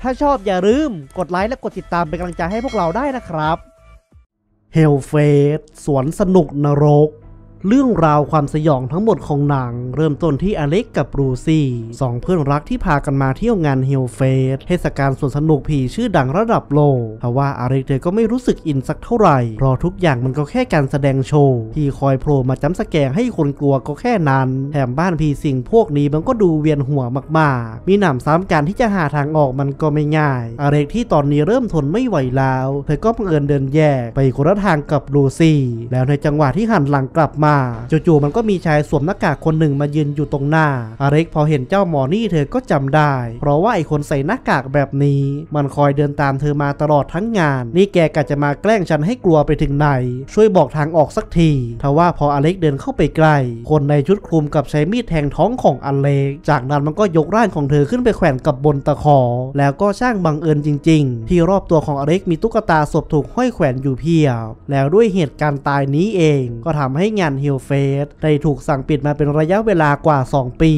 ถ้าชอบอย่าลืมกดไลค์และกดติดตามเป็นกำลังใจให้พวกเราได้นะครับเฮลเฟสสวนสนุกนรกเรื่องราวความสยองทั้งหมดของหนังเริ่มต้นที่อเล็กกับรูซี่สองเพื่อนรักที่พากันมาเที่ยวงานเฮลเฟสเทศกาลสวนสนุกผีชื่อดังระดับโลกทว่าอเล็กเธอก็ไม่รู้สึกอินสักเท่าไหร่เพราะทุกอย่างมันก็แค่การแสดงโชว์ที่คอยโผล่มาจ้ำสแกงให้คนกลัวก็แค่นั้นแถมบ้านผีสิงพวกนี้มันก็ดูเวียนหัวมากๆมีหนำซ้ำการที่จะหาทางออกมันก็ไม่ง่ายอเล็กที่ตอนนี้เริ่มทนไม่ไหวแล้วเธอก็บังเอิญเดินแยกไปคนละทางกับรูซี่แล้วในจังหวะที่หันหลังกลับมาจู่ๆมันก็มีชายสวมหน้ากากคนหนึ่งมายืนอยู่ตรงหน้าอเล็กพอเห็นเจ้าหมอนี่เธอก็จำได้เพราะว่าไอ้คนใส่หน้ากากแบบนี้มันคอยเดินตามเธอมาตลอดทั้งงานนี่แกกะจะมาแกล้งฉันให้กลัวไปถึงไหนช่วยบอกทางออกสักทีทว่าพออเล็กเดินเข้าไปใกล้คนในชุดคลุมกับใช้มีดแทงท้องของอเล็กจากนั้นมันก็ยกร่างของเธอขึ้นไปแขวนกับบนตะขอแล้วก็ช่างบังเอิญจริงๆที่รอบตัวของอเล็กมีตุ๊กตาศพถูกห้อยแขวนอยู่เพียบแล้วด้วยเหตุการณ์ตายนี้เองก็ทำให้งานเฮลเฟสได้ถูกสั่งปิดมาเป็นระยะเวลากว่า2 ปี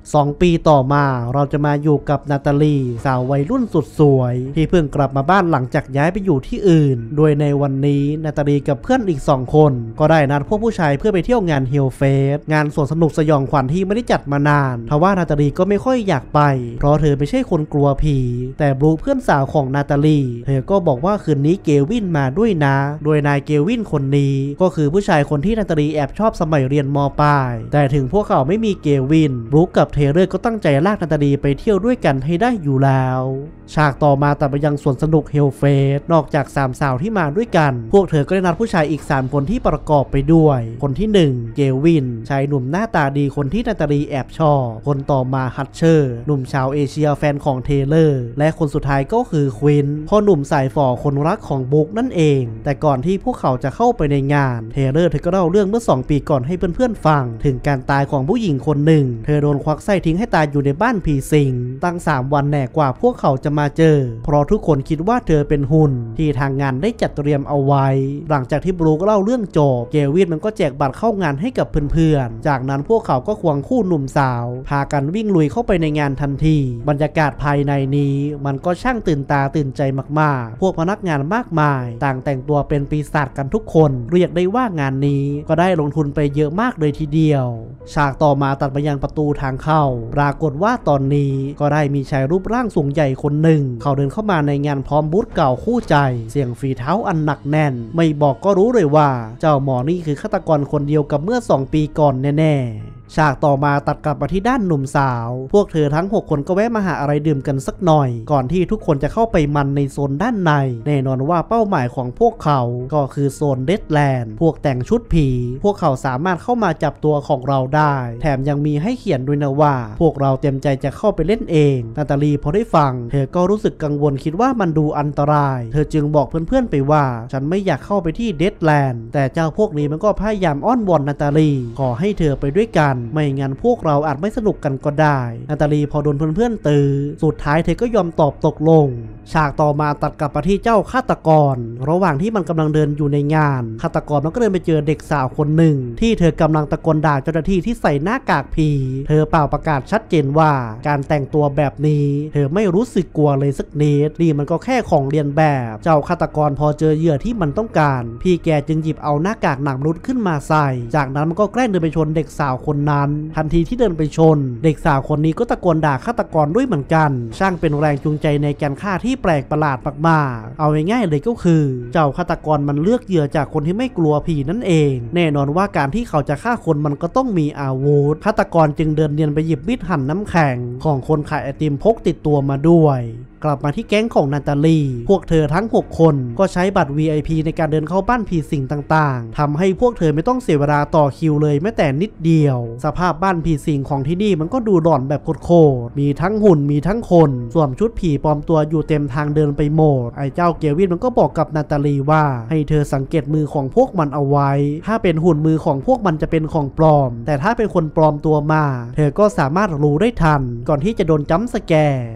2 ปีต่อมาเราจะมาอยู่กับนาตาลีสาววัยรุ่นสุดสวยที่เพิ่งกลับมาบ้านหลังจากย้ายไปอยู่ที่อื่นโดยในวันนี้นาตาลีกับเพื่อนอีก2 คนก็ได้นัดพวกผู้ชายเพื่อไปเที่ยวงานเฮลเฟสงานสวนสนุกสยองขวัญที่ไม่ได้จัดมานานทว่านาตาลีก็ไม่ค่อยอยากไปเพราะเธอไม่ใช่คนกลัวผีแต่บลูเพื่อนสาวของนาตาลีเธอก็บอกว่าคืนนี้เกวินมาด้วยนะโดยนายเกวินคนนี้ก็คือผู้ชายคนที่นาตาลีแอบชอบสมัยเรียนม.ปลายแต่ถึงพวกเขาไม่มีเกวินบลูกับเทเลอร์ก็ตั้งใจลากนาตาลีไปเที่ยวด้วยกันให้ได้อยู่แล้วฉากต่อมาตัดไปยังสวนสนุกเฮลเฟสนอกจาก3 สาวที่มาด้วยกันพวกเธอก็ได้นัดผู้ชายอีก3 คนที่ประกอบไปด้วยคนที่1เกวินชายหนุ่มหน้าตาดีคนที่นาตาลีแอบชอบคนต่อมาฮัตเชอร์หนุ่มชาวเอเชียแฟนของเทเลอร์และคนสุดท้ายก็คือควินพ่อหนุ่มสายฝ่อคนรักของบุ๊กนั่นเองแต่ก่อนที่พวกเขาจะเข้าไปในงานเทเลอร์เธอก็เล่าเรื่องเมื่อ2 ปีก่อนให้เพื่อนๆฟังถึงการตายของผู้หญิงคนหนึ่งเธอโดนควักไส้ทิ้งให้ตายอยู่ในบ้านผีสิงตั้ง3 วันแน่กว่าพวกเขาจะมาเจอเพราะทุกคนคิดว่าเธอเป็นหุ่นที่ทางงานได้จัดเตรียมเอาไว้หลังจากที่บรูก็เล่าเรื่องจบเกวินมันก็แจกบัตรเข้างานให้กับเพื่อนๆจากนั้นพวกเขาก็ควงคู่หนุ่มสาวพากันวิ่งลุยเข้าไปในงานทันทีบรรยากาศภายในนี้มันก็ช่างตื่นตาตื่นใจมากๆพวกพนักงานมากมายต่างแต่งตัวเป็นปีศาจกันทุกคนเรียกได้ว่างานนี้ก็ได้ลงทุนไปเยอะมากเลยทีเดียวฉากต่อมาตัดไปยังประตูทางเข้าปรากฏว่าตอนนี้ก็ได้มีชายรูปร่างสูงใหญ่คนหนึ่งเขาเดินเข้ามาในงานพร้อมบูธเก่าคู่ใจเสียงฝีเท้าอันหนักแน่นไม่บอกก็รู้เลยว่าเจ้าหมอนี่คือฆาตกรคนเดียวกับเมื่อ2 ปีก่อนแน่ๆฉากต่อมาตัดกลับมาที่ด้านหนุ่มสาวพวกเธอทั้ง6 คนก็แวะมาหาอะไรดื่มกันสักหน่อยก่อนที่ทุกคนจะเข้าไปมันในโซนด้านในแน่นอนว่าเป้าหมายของพวกเขาก็คือโซนเดดแลนด์พวกแต่งชุดผีพวกเขาสามารถเข้ามาจับตัวของเราได้แถมยังมีให้เขียนด้วยนะว่าพวกเราเต็มใจจะเข้าไปเล่นเองนาตาลีพอได้ฟังเธอก็รู้สึกกังวลคิดว่ามันดูอันตรายเธอจึงบอกเพื่อนๆไปว่าฉันไม่อยากเข้าไปที่เดดแลนด์แต่เจ้าพวกนี้มันก็พยายามอ้อนวอนนาตาลีขอให้เธอไปด้วยกันไม่งั้นพวกเราอาจไม่สนุกกันก็ได้นาตาลีพอโดนเพื่อนๆตือสุดท้ายเธอก็ยอมตอบตกลงฉากต่อมาตัดกลับมาที่เจ้าฆาตกรระหว่างที่มันกำลังเดินอยู่ในงานฆาตกรมันก็เดินไปเจอเด็กสาวคนหนึ่งที่เธอกำลังตะโกนด่าเจ้าหน้าที่ที่ใส่หน้ากากผีเธอเป่าประกาศชัดเจนว่าการแต่งตัวแบบนี้เธอไม่รู้สึกกลัวเลยสักนิดนี่มันก็แค่ของเรียนแบบเจ้าฆาตกรพอเจอเหยื่อที่มันต้องการพี่แกจึงหยิบเอาหน้ากากหนังมนุษย์ขึ้นมาใส่จากนั้นมันก็แกล้งเดินไปชนเด็กสาวคนนั้นทันทีที่เดินไปชนเด็กสาวคนนี้ก็ตะโกนด่าฆาตกรด้วยเหมือนกันช่างเป็นแรงจูงใจในการฆ่าที่แปลกประหลาดมากๆเอาง่ายๆเลยก็คือเจ้าฆาตกรมันเลือกเหยื่อจากคนที่ไม่กลัวผีนั่นเองแน่นอนว่าการที่เขาจะฆ่าคนมันก็ต้องมีอาวุธฆาตกรจึงเดินเนียนไปหยิบมีดหั่นน้ำแข็งของคนขายไอติมพกติดตัวมาด้วยกลับมาที่แก๊งของนาตาลีพวกเธอทั้ง6 คนก็ใช้บัตร VIP ในการเดินเข้าบ้านผีสิงต่างๆทำให้พวกเธอไม่ต้องเสียเวลาต่อคิวเลยแม้แต่นิดเดียวสภาพบ้านผีสิงของที่นี่มันก็ดูหลอนแบบโคตรมีทั้งหุ่นมีทั้งคนสวมชุดผีปลอมตัวอยู่เต็มทางเดินไปหมดไอ้เจ้าเกวินมันก็บอกกับนาตาลีว่าให้เธอสังเกตมือของพวกมันเอาไว้ถ้าเป็นหุ่นมือของพวกมันจะเป็นของปลอมแต่ถ้าเป็นคนปลอมตัวมาเธอก็สามารถรู้ได้ทันก่อนที่จะโดนจัมป์สแกร์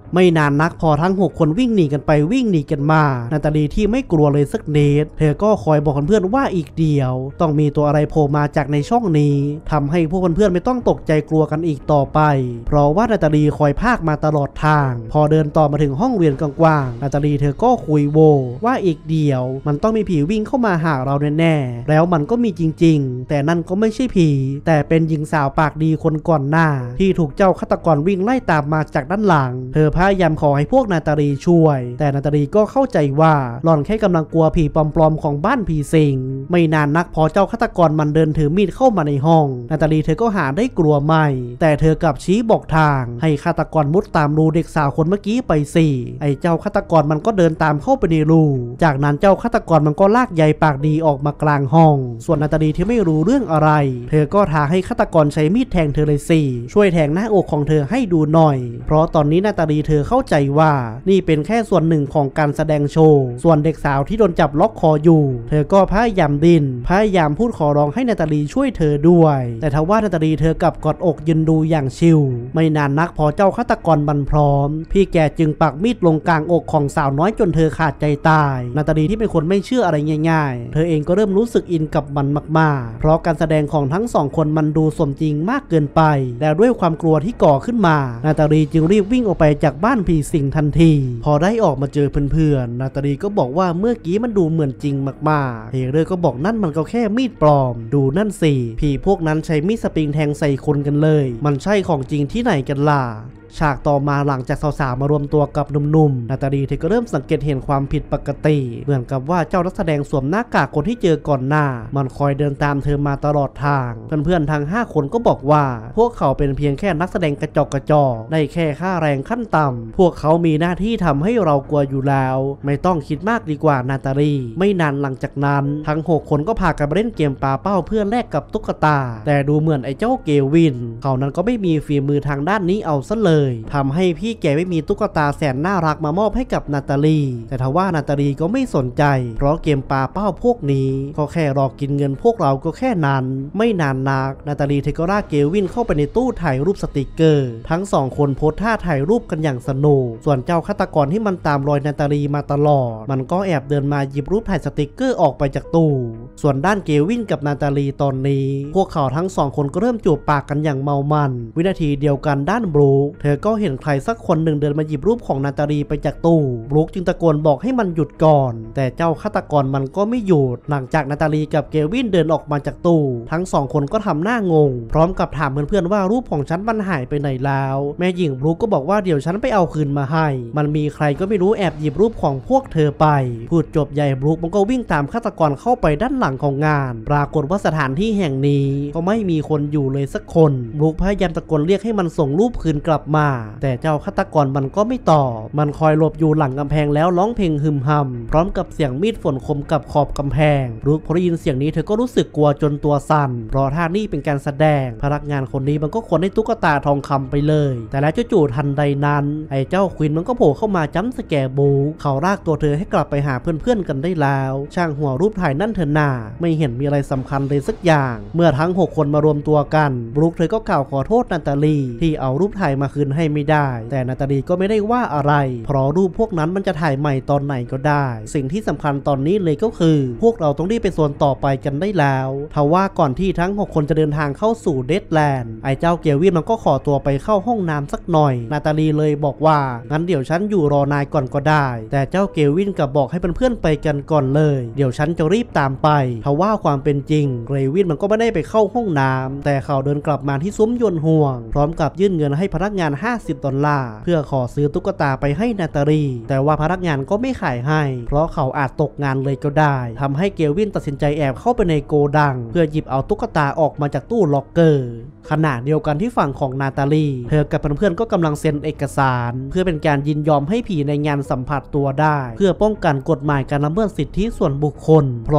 ไม่นานนักพอทั้ง6คนวิ่งหนีกันไปวิ่งหนีกันมานาตาลีที่ไม่กลัวเลยสักนิดเธอก็คอยบอกเพื่อนๆว่าอีกเดียวต้องมีตัวอะไรโผล่มาจากในช่องนี้ทำให้พวกเพื่อนๆไม่ต้องตกใจกลัวกันอีกต่อไปเพราะว่านาตาลีคอยพากมาตลอดทางพอเดินต่อมาถึงห้องเรียนกว้างๆนาตาลีเธอก็คุยโวว่าอีกเดียวมันต้องมีผีวิ่งเข้ามาหาเราแน่ๆแล้วมันก็มีจริงๆแต่นั่นก็ไม่ใช่ผีแต่เป็นหญิงสาวปากดีคนก่อนหน้าที่ถูกเจ้าฆาตกรวิ่งไล่ตามมาจากด้านหลังเธอพยายามขอให้พวกนาตาลีช่วยแต่นาตาลีก็เข้าใจว่าหล่อนแค่กำลังกลัวผีปลอมๆของบ้านผีสิงไม่นานนักพอเจ้าฆาตกรมันเดินถือมีดเข้ามาในห้องนาตาลีเธอก็หาได้กลัวไม่แต่เธอกลับชี้บอกทางให้ฆาตกรมุดตามรูเด็กสาวคนเมื่อกี้ไปสิไอ้เจ้าฆาตกรมันก็เดินตามเข้าไปในรูจากนั้นเจ้าฆาตกรมันก็ลากใยปากดีออกมากลางห้องส่วนนาตาลีที่ไม่รู้เรื่องอะไรเธอก็ท้าให้ฆาตกรใช้มีดแทงเธอเลยสิช่วยแทงหน้าอกของเธอให้ดูหน่อยเพราะตอนนี้นาตาลีเธอเข้าใจว่านี่เป็นแค่ส่วนหนึ่งของการแสดงโชว์ส่วนเด็กสาวที่โดนจับล็อกคออยู่เธอก็พยายามดิ้นพยายามพูดขอร้องให้นาตาลีช่วยเธอด้วยแต่ทว่านาตาลีเธอกลับกอดอกยืนดูอย่างชิลไม่นานนักพอเจ้าฆาตกรบันพร้อมพี่แกจึงปักมีดลงกลางอกของสาวน้อยจนเธอขาดใจตายนาตาลีที่เป็นคนไม่เชื่ออะไรง่ายๆเธอเองก็เริ่มรู้สึกอินกับมันมากๆเพราะการแสดงของทั้งสองคนมันดูสมจริงมากเกินไปแล้วด้วยความกลัวที่ก่อขึ้นมานาตาลีจึงรีบวิ่งออกไปจากบ้านผีสิงทันทีพอได้ออกมาเจอเพื่อนๆนาตาลีก็บอกว่าเมื่อกี้มันดูเหมือนจริงมากๆเฮเลอร์ก็บอกนั่นมันก็แค่มีดปลอมดูนั่นสิผีพวกนั้นใช้มีดสปริงแทงใส่คนกันเลยมันใช่ของจริงที่ไหนกันล่ะฉากต่อมาหลังจากสาวๆมารวมตัวกับหนุ่มๆนาตาลีเธอก็เริ่มสังเกตเห็นความผิดปกติเหมือนกับว่าเจ้านักแสดงสวมหน้ากากคนที่เจอก่อนหน้ามันคอยเดินตามเธอมาตลอดทางเพื่อนๆทั้ง5คนก็บอกว่าพวกเขาเป็นเพียงแค่นักแสดงกระจอกได้แค่ค่าแรงขั้นต่ำพวกเขามีหน้าที่ทำให้เรากลัวอยู่แล้วไม่ต้องคิดมากดีกว่านาตาลีไม่นานหลังจากนั้นทั้ง6คนก็พากันไปเล่นเกมปาเป้าเพื่อแลกกับตุ๊กตาแต่ดูเหมือนไอ้เจ้าเกวินเขานั้นก็ไม่มีฝีมือทางด้านนี้เอาซะเลยทำให้พี่แกไม่มีตุ๊กตาแสนน่ารักมามอบให้กับนาตาลีแต่ทว่านาตาลีก็ไม่สนใจเพราะเกมปาเป้าพวกนี้ก็แค่รอกินเงินพวกเราก็แค่นั้นไม่นานนักนาตาลีเธอก็ลากเกวินเข้าไปในตู้ถ่ายรูปสติกเกอร์ทั้ง2คนโพสท่าถ่ายรูปกันอย่างสนุกส่วนเจ้าฆาตกรที่มันตามรอยนาตาลีมาตลอดมันก็แอบเดินมาหยิบรูปถ่ายสติกเกอร์ออกไปจากตู้ส่วนด้านเกวินกับนาตาลีตอนนี้พวกเขาทั้ง2คนก็เริ่มจูบปากกันอย่างเมามันวินาทีเดียวกันด้านบรูคเธอก็เห็นใครสักคนหนึ่งเดินมาหยิบรูปของนาตาลีไปจากตู้บรูคจึงตะโกนบอกให้มันหยุดก่อนแต่เจ้าฆาตกรมันก็ไม่หยุดหลังจากนาตาลีกับเกวินเดินออกมาจากตู้ทั้ง2คนก็ทำหน้างงพร้อมกับถามเพื่อนๆว่ารูปของฉันมันหายไปไหนแล้วแม่หญิงบรูคก็บอกว่าเดี๋ยวฉันไปเอาคืนมาให้มันมีใครก็ไม่รู้แอบหยิบรูปของพวกเธอไปพูดจบใหญ่บรูคมันก็วิ่งตามฆาตกรเข้าไปด้านหลังของงานปรากฏว่าสถานที่แห่งนี้ก็ไม่มีคนอยู่เลยสักคนบรูคพยายามตะโกนเรียกให้มันส่งรูปคืนกลับมาแต่เจ้าฆาตกรมันก็ไม่ตอบมันคอยหลบอยู่หลังกำแพงแล้วร้องเพลงฮึมฮัมพร้อมกับเสียงมีดฝนคมกับขอบกำแพงบรูคพอได้ยินเสียงนี้เธอก็รู้สึกกลัวจนตัวสั่นเพราะท่านี่เป็นการแสดงพนักงานคนนี้มันก็ควรได้ตุ๊กตาทองคำไปเลยแต่แล้วจู่ๆทันใดนั้นไอ้เจ้าควินมันก็โผล่เข้ามาจ้ำสแกร์บรูคเขาลากตัวเธอให้กลับไปหาเพื่อนๆกันได้แล้วช่างหัวรูปถ่ายนั่นเธอหน้าไม่เห็นมีอะไรสำคัญเลยสักอย่างเมื่อทั้ง6คนมารวมตัวกันบรูคเธอก็กล่าวขอโทษนาตาลีที่เอารูปถ่ายมาคืนให้ไม่ได้แต่นาตาลีก็ไม่ได้ว่าอะไรเพราะรูปพวกนั้นมันจะถ่ายใหม่ตอนไหนก็ได้สิ่งที่สำคัญตอนนี้เลยก็คือพวกเราต้องรีบไปโซนต่อไปกันได้แล้วทว่าก่อนที่ทั้ง6คนจะเดินทางเข้าสู่เดดแลนด์ไอ้เจ้าเกวินมันก็ขอตัวไปเข้าห้องน้ำสักหน่อยนาตาลีเลยบอกว่างั้นเดี๋ยวฉันอยู่รอนายก่อนก็ได้แต่เจ้าเกวินกลับบอกให้เพื่อนๆไปกันก่อนเลยเดี๋ยวฉันจะรีบตามไปทว่าความเป็นจริงเกวินมันก็ไม่ได้ไปเข้าห้องน้ำแต่เขาเดินกลับมาที่ซุ้มยนต์ห่วงพร้อมกับยื่นเงินให้พนักงาน$50เพื่อขอซื้อตุ๊กตาไปให้นาตาลีแต่ว่าพนักงานก็ไม่ขายให้เพราะเขาอาจตกงานเลยก็ได้ทำให้เกวินตัดสินใจแอบเข้าไปในโกดังเพื่อหยิบเอาตุ๊กตาออกมาจากตู้ล็อกเกอร์ขณะเดียวกันที่ฝั่งของนาตาลีเธอกับเพื่อนๆก็กำลังเซ็นเอกสารเพื่อเป็นการยินยอมให้ผีในงานสัมผัสตัวได้เพื่อป้องกันกฎหมายการละเมิดสิทธิส่วนบุคคลเพราะที่แห่ง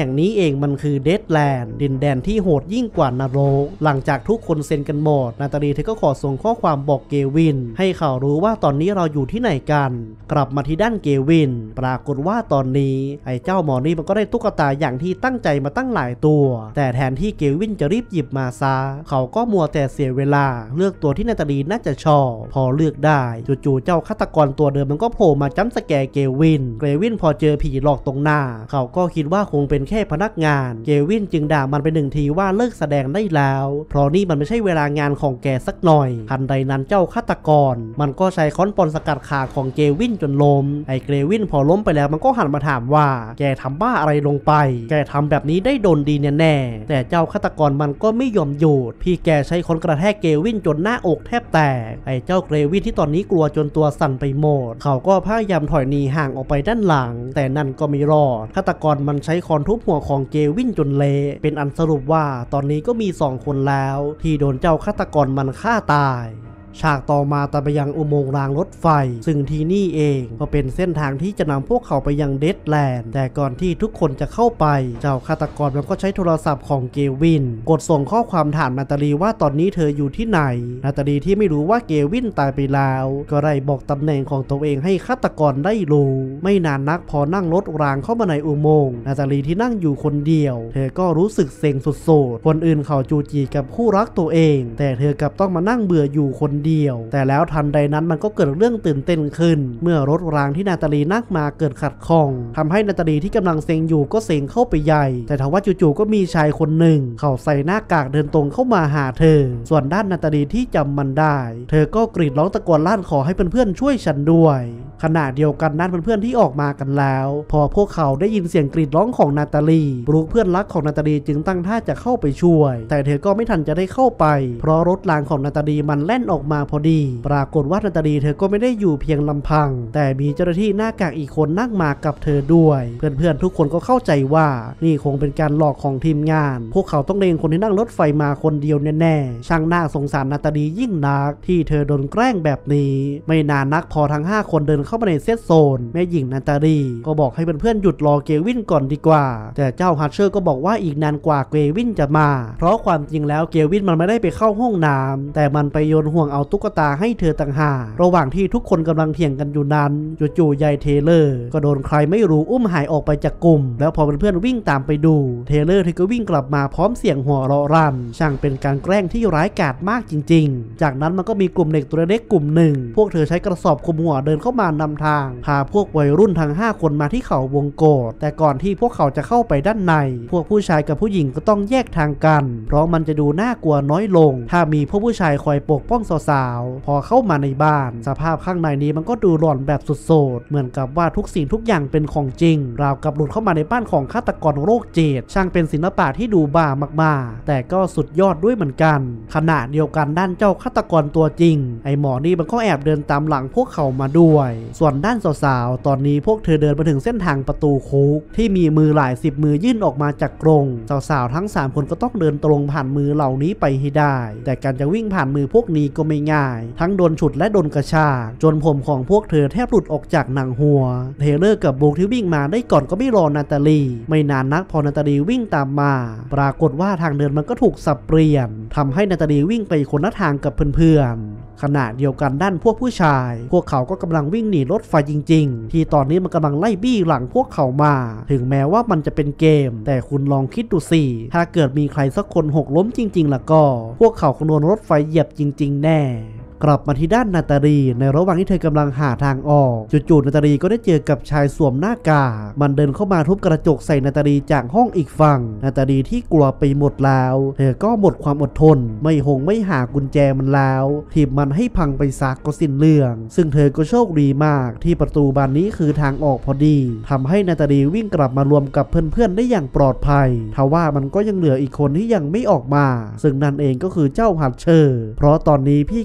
งนี้เองมันคือเดดแลนด์ดินแดนที่โหดยิ่งกว่านรกหลังจากทุกคนเซ็นกันหมดนาตาลีเธอก็ขอส่งข้อความบอกเกวินให้เขารู้ว่าตอนนี้เราอยู่ที่ไหนกันกลับมาที่ด้านเกวินปรากฏว่าตอนนี้ไอ้เจ้าหมอนี่มันก็ได้ตุ๊กตาอย่างที่ตั้งใจมาตั้งหลายตัวแต่แทนที่เกวินจะรีบหยิบมาซะเขาก็มัวแต่เสียเวลาเลือกตัวที่นาตาลีน่าจะชอบพอเลือกได้จู่ๆเจ้าฆาตกรตัวเดิมมันก็โผล่มาจั๊มสแกร์เกวินพอเจอผีหลอกตรงหน้าเขาก็คิดว่าคงเป็นแค่พนักงานเกวินจึงด่ามันไป1 ทีว่าเลิกแสดงได้แล้วเพราะนี่มันไม่ใช่เวลางานของแกสักหน่อยทันใดนั้นเจ้าฆาตกรมันก็ใช้ค้อนปอนสกัดขาของเกวินจนล้มไอ้เกวินพอล้มไปแล้วมันก็หันมาถามว่าแกทำบ้าอะไรลงไปแกทำแบบนี้ได้โดนดีแน่ๆแต่เจ้าฆาตกรมันก็ไม่ยอมหยุดพี่แกใช้ค้อนกระแทกเกวินจนหน้าอกแทบแตกไอ้เจ้าเกวินที่ตอนนี้กลัวจนตัวสั่นไปหมดเขาก็พยายามถอยหนีห่างออกไปด้านหลังแต่นั่นก็ไม่รอดฆาตกรมันใช้ค้อนทุบหัวของเกวินจนเละเป็นอันสรุปว่าตอนนี้ก็มี2 คนแล้วที่โดนเจ้าฆาตกรมันฆ่าตายฉากต่อมาตามไปยังอุโมงค์รางรถไฟซึ่งที่นี่เองก็เป็นเส้นทางที่จะนำพวกเขาไปยังเดดแลนด์แต่ก่อนที่ทุกคนจะเข้าไปเจ้าฆาตกรมันก็ใช้โทรศัพท์ของเกวินกดส่งข้อความถามนาตาลีว่าตอนนี้เธออยู่ที่ไหนนาตาลีที่ไม่รู้ว่าเกวินตายไปแล้วก็ได้บอกตำแหน่งของตัวเองให้ฆาตกรได้รู้ไม่นานนักพอนั่งรถรางเข้ามาในอุโมงค์นาตาลีที่นั่งอยู่คนเดียวเธอก็รู้สึกเซ็งสุดๆคนอื่นเขาจูจีกับคู่รักตัวเองแต่เธอกลับต้องมานั่งเบื่ออยู่คนเดียวแต่แล้วทันใดนั้นมันก็เกิดเรื่องตื่นเต้นขึ้นเมื่อรถรางที่นาตาลีนั่งมาเกิดขัดข้องทำให้นาตาลีที่กำลังเซ็งอยู่ก็เซ็งเข้าไปใหญ่แต่ทว่าจู่ๆก็มีชายคนหนึ่งเขาใส่หน้ากากเดินตรงเข้ามาหาเธอส่วนด้านนาตาลีที่จำมันได้เธอก็กรีดร้องตะโกนลั่นขอให้เพื่อนๆช่วยฉันด้วยขณะเดียวกันนั้นเพื่อนๆที่ออกมากันแล้วพอพวกเขาได้ยินเสียงกรีดร้องของนาตาลีบรูคเพื่อนรักของนาตาลีจึงตั้งท่าจะเข้าไปช่วยแต่เธอก็ไม่ทันจะได้เข้าไปเพราะรถรางของนาตาลีมันแล่นออกมาพอดีปรากฏว่านาตาลีเธอก็ไม่ได้อยู่เพียงลำพังแต่มีเจ้าหน้าที่หน้ากากอีกคนนั่งมากับเธอด้วยเพื่อนๆทุกคนก็เข้าใจว่านี่คงเป็นการหลอกของทีมงานพวกเขาต้องเลงคนที่นั่งรถไฟมาคนเดียวแน่ๆช่างน่าสงสารนาตาลียิ่งนักที่เธอโดนแกล้งแบบนี้ไม่นานนักพอทั้ง5 คนเดินเข้ามาในเซตโซนแม่หญิงนาตาลีก็บอกให้เพื่อนๆหยุดรอเกวินก่อนดีกว่าแต่เจ้าฮัตเชอร์ก็บอกว่าอีกนานกว่าเกวินจะมาเพราะความจริงแล้วเกวินมันไม่ได้ไปเข้าห้องน้ำแต่มันไปโยนห่วงเอาตุ๊กตาให้เธอต่างหากระหว่างที่ทุกคนกำลังเถียงกันอยู่นั้นจู่ๆยายเทเลอร์ก็โดนใครไม่รู้อุ้มหายออกไปจากกลุ่มแล้วพอเพื่อนๆวิ่งตามไปดูเทเลอร์เธอก็วิ่งกลับมาพร้อมเสียงหัวเราะรั่นช่างเป็นการแกล้งที่ร้ายกาจมากจริงๆจากนั้นมันก็มีกลุ่มเด็กตัวเล็กกลุ่มหนึ่งพวกเธอใช้กระสอบคลุมหัวเดินเข้ามานำทางพาพวกวัยรุ่นทั้ง5 คนมาที่เขาวงโกฏแต่ก่อนที่พวกเขาจะเข้าไปด้านในพวกผู้ชายกับผู้หญิงก็ต้องแยกทางกันเพราะมันจะดูน่ากลัวน้อยลงถ้ามีพวกผู้ชายคอยปกป้องสาวๆพอเข้ามาในบ้านสภาพข้างในนี้มันก็ดูหลอนแบบสุดๆเหมือนกับว่าทุกสิ่งทุกอย่างเป็นของจริงราวกับหลุดเข้ามาในบ้านของฆาตกรโรคจิตช่างเป็นศิลปะที่ดูบ้ามากๆแต่ก็สุดยอดด้วยเหมือนกันขณะเดียวกันด้านเจ้าฆาตกรตัวจริงไอหมอนี่มันก็แอบเดินตามหลังพวกเขามาด้วยส่วนด้านสาวๆตอนนี้พวกเธอเดินมาถึงเส้นทางประตูคุกที่มีมือหลาย10 มือยื่นออกมาจากกรงสาวๆทั้ง3 คนก็ต้องเดินตรงผ่านมือเหล่านี้ไปให้ได้แต่การจะวิ่งผ่านมือพวกนี้ก็ไม่ง่ายทั้งโดนฉุดและโดนกระชากจนผมของพวกเธอแทบหลุดออกจากหนังหัวเทเลอร์กับบุ๊กที่วิ่งมาได้ก่อนก็ไม่รอนาตาลีไม่นานนักพอนาตาลีวิ่งตามมาปรากฏว่าทางเดินมันก็ถูกสับเปลี่ยนทำให้นาตาลีวิ่งไปคนละทางกับเพื่อนๆขณะเดียวกันด้านพวกผู้ชายพวกเขาก็กำลังวิ่งหนีรถไฟจริงๆที่ตอนนี้มันกำลังไล่บี้หลังพวกเขามาถึงแม้ว่ามันจะเป็นเกมแต่คุณลองคิดดูสิถ้าเกิดมีใครสักคนหกล้มจริงๆแล้วก็พวกเขาคงโดนรถไฟเหยียบจริงๆแน่กลับมาที่ด้านนาตาลีในระหว่างที่เธอกำลังหาทางออกจู่ๆนาตาลีก็ได้เจอกับชายสวมหน้ากากมันเดินเข้ามาทุบกระจกใส่นาตาลีจากห้องอีกฝั่งนาตาลีที่กลัวไปหมดแล้วเธอก็หมดความอดทนไม่หากุญแจมันแล้วถีบมันให้พังไปซักก็สิ้นเรื่องซึ่งเธอก็โชคดีมากที่ประตูบานนี้คือทางออกพอดีทำให้นาตาลีวิ่งกลับมารวมกับเพื่อนๆได้อย่างปลอดภัยทว่ามันก็ยังเหลืออีกคนที่ยังไม่ออกมาซึ่งนั่นเองก็คือเจ้าฮัตเชอร์เพราะตอนนี้พี่แกกำลัง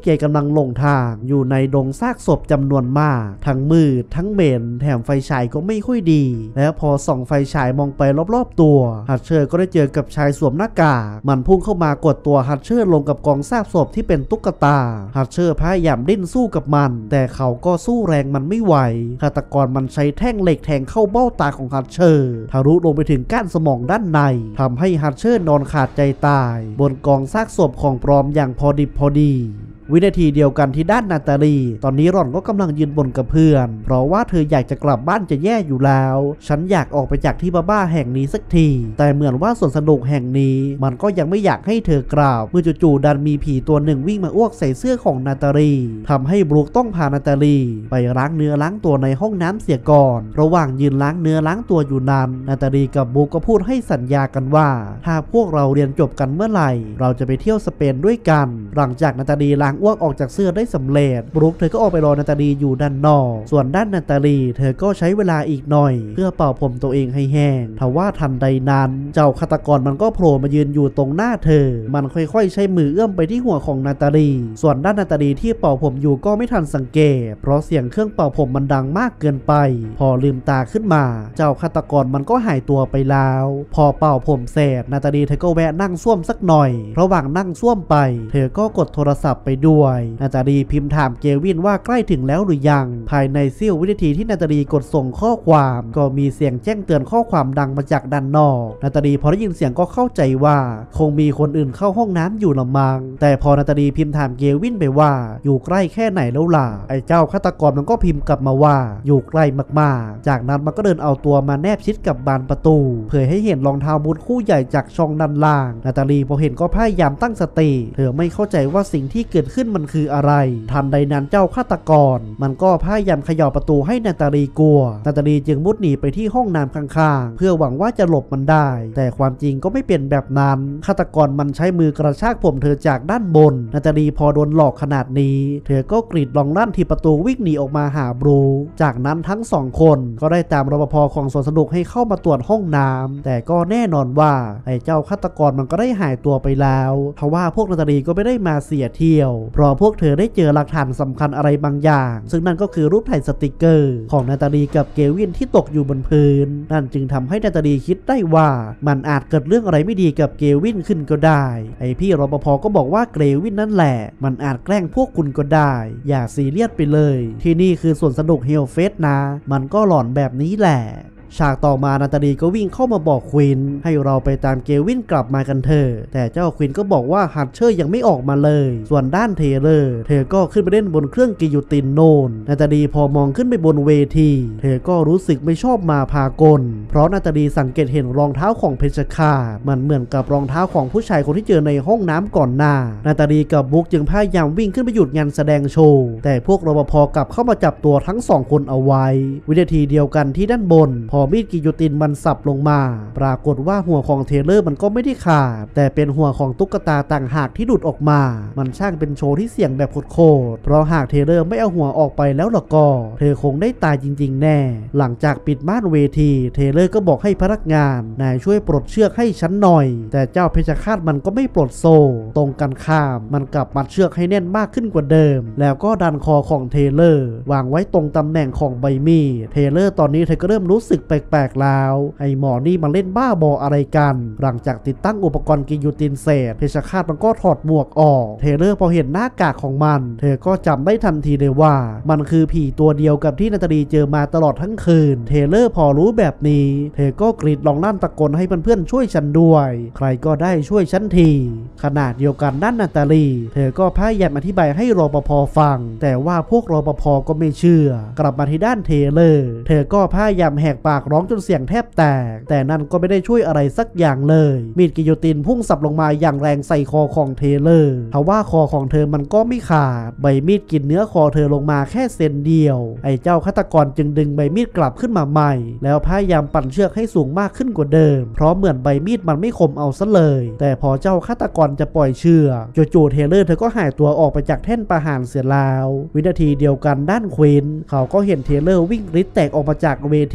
งหลงทางอยู่ในดงซากศพจำนวนมากทั้งมืดทั้งเหม็นแถมไฟฉายก็ไม่ค่อยดีแล้วพอส่องไฟฉายมองไปรอบๆตัวฮัตเชอร์ก็ได้เจอกับชายสวมหน้ากากมันพุ่งเข้ามากดตัวฮัตเชอร์ลงกับกองซากศพที่เป็นตุ๊กตาฮัตเชอร์พยายามดิ้นสู้กับมันแต่เขาก็สู้แรงมันไม่ไหวฆาตกรมันใช้แท่งเหล็กแทงเข้าเบ้าตาของฮัตเชอร์ทะลุลงไปถึงก้านสมองด้านในทำให้ฮัตเชอร์นอนขาดใจตายบนกองซากศพของปลอมอย่างพอดิบพอดีวินาทีเดียวกันที่ด้านนาตาลีตอนนี้หล่อนก็กำลังยืนบนกับเพื่อนเพราะว่าเธออยากจะกลับบ้านจะแย่อยู่แล้วฉันอยากออกไปจากที่บ้าๆแห่งนี้สักทีแต่เหมือนว่าสวนสนุกแห่งนี้มันก็ยังไม่อยากให้เธอกลับเมื่อจู่ๆดันมีผีตัวหนึ่งวิ่งมาอ้วกใส่เสื้อของนาตาลีทำให้บรูคต้องพานาตาลีไปล้างเนื้อล้างตัวในห้องน้ำเสียก่อนระหว่างยืนล้างเนื้อล้างตัวอยู่นั้นนาตาลีกับบรูคก็พูดให้สัญญากันว่าถ้าพวกเราเรียนจบกันเมื่อไหร่เราจะไปเที่ยวสเปนด้วยกันหลังจากนาตาลีล้างอ้วกออกจากเสื้อได้สำเร็จบรูคเธอก็ออกไปรอนาตาลีอยู่ด้านนอกส่วนด้านนาตาลีเธอก็ใช้เวลาอีกหน่อยเพื่อเป่าผมตัวเองให้แห้งทว่าทันใดนั้นเจ้าฆาตกรมันก็โผล่มายืนอยู่ตรงหน้าเธอมันค่อยๆใช้มือเอื้อมไปที่หัวของนาตาลีส่วนด้านนาตาลีที่เป่าผมอยู่ก็ไม่ทันสังเกตเพราะเสียงเครื่องเป่าผมมันดังมากเกินไปพอลืมตาขึ้นมาเจ้าฆาตกรมันก็หายตัวไปแล้วพอเป่าผมเสร็จนาตาลีเธอก็แวะนั่งซ่วมสักหน่อยระหว่างนั่งซ่วมไปเธอก็กดโทรศัพท์ไปด้วยนาตาลีพิมพ์ถามเกวินว่าใกล้ถึงแล้วหรือยังภายในเสี้ยววินาทีที่นาตาลีกดส่งข้อความก็มีเสียงแจ้งเตือนข้อความดังมาจากด้านนอกนาตาลีพอได้ยินเสียงก็เข้าใจว่าคงมีคนอื่นเข้าห้องน้ำอยู่ละมังแต่พอนาตาลีพิมพ์ถามเกวินไปว่าอยู่ใกล้แค่ไหนแล้วล่ะไอ้เจ้าฆาตกรมันก็พิมพ์กลับมาว่าอยู่ใกล้มากๆจากนั้นมันก็เดินเอาตัวมาแนบชิดกับบานประตูเผยให้เห็นรองเท้าบูทคู่ใหญ่จากช่องด้านล่างนาตาลีพอเห็นก็พยายามตั้งสติเธอไม่เข้าใจว่าสิ่งที่เกิดขึ้นมันคืออะไรทันใดนั้นเจ้าฆาตกรมันก็พยายามเขย่าประตูให้นาตาลีกลัวนาตาลีจึงมุดหนีไปที่ห้องน้ำข้างๆเพื่อหวังว่าจะหลบมันได้แต่ความจริงก็ไม่เป็นแบบนั้นฆาตกรมันใช้มือกระชากผมเธอจากด้านบนนาตาลีพอโดนหลอกขนาดนี้เธอก็กรีดร้องลั่นที่ประตูวิ่งหนีออกมาหาบรูจากนั้นทั้งสองคนก็ได้ตามรปภของสวนสนุกให้เข้ามาตรวจห้องน้ำแต่ก็แน่นอนว่าไอ้เจ้าฆาตกรมันก็ได้หายตัวไปแล้วทว่าพวกนาตาลีก็ไม่ได้มาเสียเที่ยวเพราะพวกเธอได้เจอหลักฐานสำคัญอะไรบางอย่างซึ่งนั่นก็คือรูปถ่ายสติกเกอร์ของนาตาลีกับเกวินที่ตกอยู่บนพื้นนั่นจึงทำให้นาตาลีคิดได้ว่ามันอาจเกิดเรื่องอะไรไม่ดีกับเกวินขึ้นก็ได้ไอพี่รปภก็บอกว่าเกวินนั่นแหละมันอาจแกล้งพวกคุณก็ได้อย่าซีเรียสไปเลยที่นี่คือสวนสนุกเฮลเฟสนะมันก็หลอนแบบนี้แหละฉากต่อมานาตาลีก็วิ่งเข้ามาบอกควินให้เราไปตามเกวินกลับมากันเถอะแต่เจ้าควินก็บอกว่าฮัตเชอร์ยังไม่ออกมาเลยส่วนด้านเทเลอร์เธอก็ขึ้นไปเล่นบนเครื่องกิโยตินโนนนาตาลีพอมองขึ้นไปบนเวทีเธอก็รู้สึกไม่ชอบมาพากลเพราะนาตาลีสังเกตเห็นรองเท้าของเพชฌฆาตมันเหมือนกับรองเท้าของผู้ชายคนที่เจอในห้องน้ำก่อนหน้านาตาลีกับบุ๊กจึงพยายามวิ่งขึ้นไปหยุดงานแสดงโชว์แต่พวกรปภกลับเข้ามาจับตัวทั้งสองคนเอาไว้วินาทีเดียวกันที่ด้านบนพอมีดกิโยตินมันสับลงมาปรากฏว่าหัวของเทเลอร์มันก็ไม่ได้ขาดแต่เป็นหัวของตุ๊กตาต่างหากที่หลุดออกมามันช่างเป็นโชว์ที่เสี่ยงแบบโคตรเพราะหากเทเลอร์ไม่เอาหัวออกไปแล้วล่ะก็เธอคงได้ตายจริงๆแน่หลังจากปิดม่านเวทีเทเลอร์ก็บอกให้พนักงานนายช่วยปลดเชือกให้ฉันหน่อยแต่เจ้าเพชฌฆาตมันก็ไม่ปลดโซ่ตรงกันข้ามมันกลับมัดเชือกให้แน่นมากขึ้นกว่าเดิมแล้วก็ดันคอของเทเลอร์วางไว้ตรงตำแหน่งของใบมีดเทเลอร์ตอนนี้เธอก็เริ่มรู้สึกแปลกๆแล้วไอหมอนี่มันเล่นบ้าบออะไรกันหลังจากติดตั้งอุปกรณ์กิโยตินเสร็จเพชฌฆาตมันก็ถอดหมวกออกเทเลอร์พอเห็นหน้ากากของมันเธอก็จำได้ทันทีเลยว่ามันคือผีตัวเดียวกับที่นาตาลีเจอมาตลอดทั้งคืนเทเลอร์พอรู้แบบนี้เธอก็กรีดร้องลั่นตะโกนให้เพื่อนๆช่วยฉันด้วยใครก็ได้ช่วยฉันทีขณะเดียวกันด้านนาตาลีเธอก็พยายามอธิบายให้รปภฟังแต่ว่าพวกรปภก็ไม่เชื่อกลับมาที่ด้านเทเลอร์เธอก็พยายามแหกปากร้องจนเสียงแทบแตกแต่นั่นก็ไม่ได้ช่วยอะไรสักอย่างเลยมีดกิโยตินพุ่งสับลงมาอย่างแรงใส่คอของเทเลอร์ทว่าคอของเธอมันก็ไม่ขาดใบมีดกินเนื้อคอเธอลงมาแค่เซนเดียวไอ้เจ้าฆาตกรจึงดึงใบมีดกลับขึ้นมาใหม่แล้วพยายามปั่นเชือกให้สูงมากขึ้นกว่าเดิมเพราะเหมือนใบมีดมันไม่คมเอาซะเลยแต่พอเจ้าฆาตกรจะปล่อยเชือกจู่ๆเทเลอร์เธอก็หายตัวออกไปจากแท่นประหารเสียแล้ววินาทีเดียวกันด้านควินเขาก็เห็นเทเลอร์วิ่งริดแตกออกมาจากเวที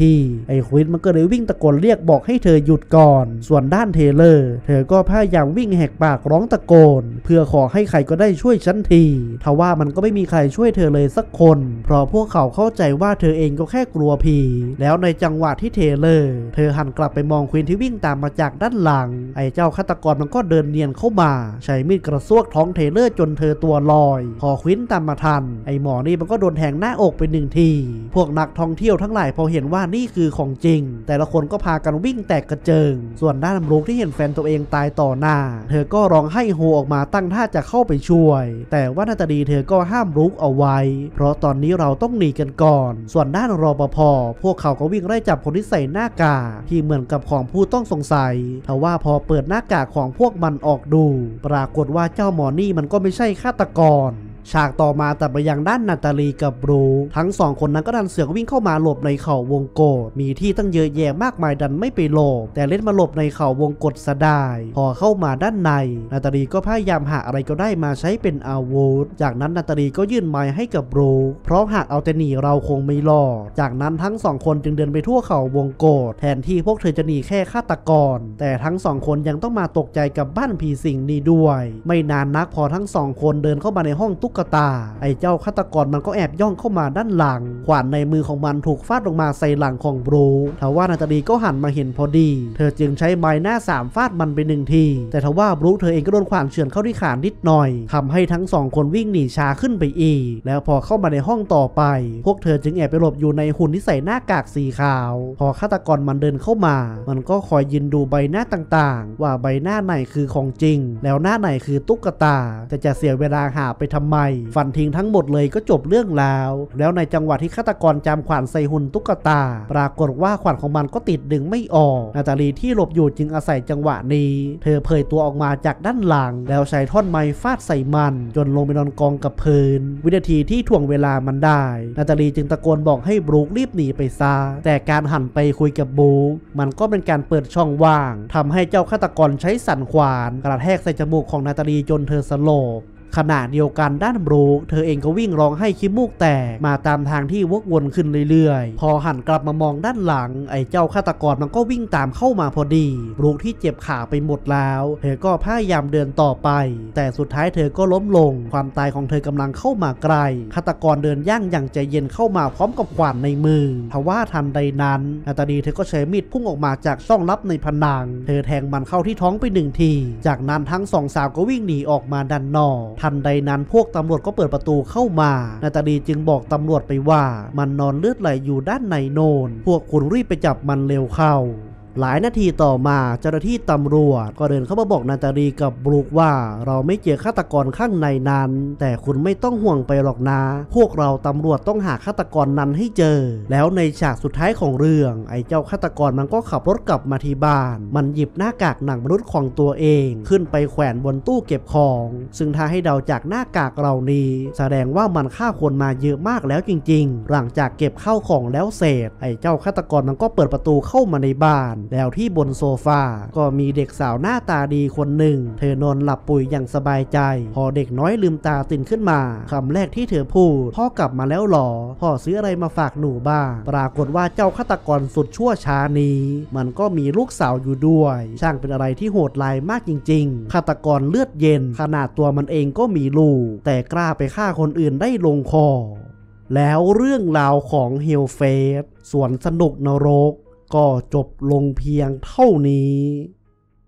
ไอ้ควินมันก็เลยวิ่งตะโกนเรียกบอกให้เธอหยุดก่อนส่วนด้านเทเลอร์เธอก็พยายามวิ่งแหกปากร้องตะโกนเพื่อขอให้ใครก็ได้ช่วยฉันทีทว่ามันก็ไม่มีใครช่วยเธอเลยสักคนเพราะพวกเขาเข้าใจว่าเธอเองก็แค่กลัวผีแล้วในจังหวะที่เทเลอร์เธอหันกลับไปมองควินที่วิ่งตามมาจากด้านหลังไอ้เจ้าฆาตกรมันก็เดินเนียนเข้ามาใช้มีดกระซวกท้องเทเลอร์จนเธอตัวลอยพอควินตามมาทันไอ้หมอนี่มันก็โดนแทงหน้าอกไป1 ทีพวกนักท่องเที่ยวทั้งหลายพอเห็นว่านี่คือของจริงแต่ละคนก็พากันวิ่งแตกกระเจิงส่วนด้านบรูคที่เห็นแฟนตัวเองตายต่อหน้าเธอก็ร้องไห้โฮออกมาตั้งท่าจะเข้าไปช่วยแต่ว่านาตาลีเธอก็ห้ามบรูคเอาไว้เพราะตอนนี้เราต้องหนีกันก่อนส่วนด้านรปภพวกเขาก็วิ่งไล่จับคนที่ใส่หน้ากากที่เหมือนกับของผู้ต้องสงสัยทว่าพอเปิดหน้ากากของพวกมันออกดูปรากฏว่าเจ้าหมอนี่มันก็ไม่ใช่ฆาตกรฉากต่อมาตัดไปยังด้านนาตาลีกับบรูทั้ง2 คนนั้นก็ดันเสือกวิ่งเข้ามาหลบในเขาวงกตมีที่ตั้งเยอะแยะมากมายดันไม่ไปหลบแต่เล่นมาหลบในเขาวงกตซะได้พอเข้ามาด้านในนาตาลีก็พยายามหาอะไรก็ได้มาใช้เป็นอาวุธจากนั้นนาตาลีก็ยื่นไม้ให้กับบรูเพราะหากเอาแต่หนีเราคงไม่รอดจากนั้นทั้ง2 คนจึงเดินไปทั่วเขาวงกตแทนที่พวกเธอจะหนีแค่ฆาตกรแต่ทั้ง2 คนยังต้องมาตกใจกับบ้านผีสิงนี้ด้วยไม่นานนักพอทั้ง2 คนเดินเข้ามาในห้องตุ๊กตาไอ้เจ้าฆาตกรมันก็แอบย่องเข้ามาด้านหลังขวานในมือของมันถูกฟาดลงมาใส่หลังของบรูทว่านาตาลีก็หันมาเห็นพอดีเธอจึงใช้ไม้หน้า3ฟาดมันไป1 ทีแต่ทว่าบรูเธอเองก็โดนขวานเฉือนเข้าที่ขานิดหน่อยทำให้ทั้ง2 คนวิ่งหนีช้าขึ้นไปอีกแล้วพอเข้ามาในห้องต่อไปพวกเธอจึงแอบไปหลบอยู่ในหุ่นที่ใส่หน้ากากสีขาวพอฆาตกรมันเดินเข้ามามันก็คอยยืนดูใบหน้าต่างๆว่าใบหน้าไหนคือของจริงแล้วหน้าไหนคือตุ๊กตาแต่จะเสียเวลาหาไปทำไมฟันทิ้งทั้งหมดเลยก็จบเรื่องแล้วในจังหวะที่ฆาตกรจามขวานใส่หุ่นตุ๊กตาปรากฏว่าขวานของมันก็ติดดึงไม่ออกนาตาลีที่หลบอยู่จึงอาศัยจังหวะนี้เธอเผยตัวออกมาจากด้านหลังแล้วใช้ท่อนไม้ฟาดใส่มันจนลงไปนอนกองกับพื้นวินาทีที่ถ่วงเวลามันได้นาตาลีจึงตะโกนบอกให้บรูครีบหนีไปซะแต่การหันไปคุยกับบรูคมันก็เป็นการเปิดช่องว่างทำให้เจ้าฆาตกรใช้สันขวานกระแทกใส่จมูกของนาตาลีจนเธอสลบขณะเดียวกันด้านบรูคเธอเองก็วิ่งร้องให้ขี้มูกแตกมาตามทางที่วกวนขึ้นเรื่อยๆพอหันกลับมามองด้านหลังไอ้เจ้าฆาตกรมันก็วิ่งตามเข้ามาพอดีบรูคที่เจ็บขาไปหมดแล้วเธอก็พยายามเดินต่อไปแต่สุดท้ายเธอก็ล้มลงความตายของเธอกำลังเข้ามาไกลฆาตกรเดินย่างอย่างใจเย็นเข้ามาพร้อมกับขวานในมือทว่าทันใดนั้นนาตาลีเธอก็ใช้มีดพุ่งออกมาจากช่องลับในผนังเธอแทงมันเข้าที่ท้องไป1 ทีจากนั้นทั้ง2 สาวก็วิ่งหนีออกมาด้านนอกทันใดนั้นพวกตำรวจก็เปิดประตูเข้ามานาตาลีจึงบอกตำรวจไปว่ามันนอนเลือดไหลอยู่ด้านในโนนพวกคุณรีบไปจับมันเร็วเข้าหลายนาทีต่อมาเจ้าหน้าที่ตำรวจก็เดินเข้ามาบอกนาตาลีกับบรูคว่าเราไม่เจอฆาตกรข้างในนั้นแต่คุณไม่ต้องห่วงไปหรอกนะพวกเราตำรวจต้องหาฆาตกรนั้นให้เจอแล้วในฉากสุดท้ายของเรื่องไอ้เจ้าฆาตกรมันก็ขับรถกลับมาที่บ้านมันหยิบหน้ากากหนังมนุษย์ของตัวเองขึ้นไปแขวนบนตู้เก็บของซึ่งถ้าให้เดาจากหน้ากากเหล่านี้แสดงว่ามันฆ่าคนมาเยอะมากแล้วจริงๆหลังจากเก็บข้าวของแล้วเสร็จไอ้เจ้าฆาตกรมันก็เปิดประตูเข้ามาในบ้านแล้วที่บนโซฟาก็มีเด็กสาวหน้าตาดีคนหนึ่งเธอนอนหลับปุ๋ยอย่างสบายใจพอเด็กน้อยลืมตาตื่นขึ้นมาคำแรกที่เธอพูดพ่อกลับมาแล้วหรอพ่อซื้ออะไรมาฝากหนูบ้างปรากฏว่าเจ้าฆาตกรสุดชั่วช้านี้มันก็มีลูกสาวอยู่ด้วยช่างเป็นอะไรที่โหดร้ายมากจริงๆฆาตกรเลือดเย็นขนาดตัวมันเองก็มีลูกแต่กล้าไปฆ่าคนอื่นได้ลงคอแล้วเรื่องราวของเฮลเฟสสวนสนุกนรกก็จบลงเพียงเท่านี้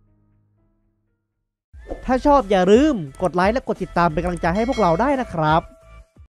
ถ้าชอบอย่าลืมกดไลค์และกดติดตามเป็นกำลังใจให้พวกเราได้นะครับ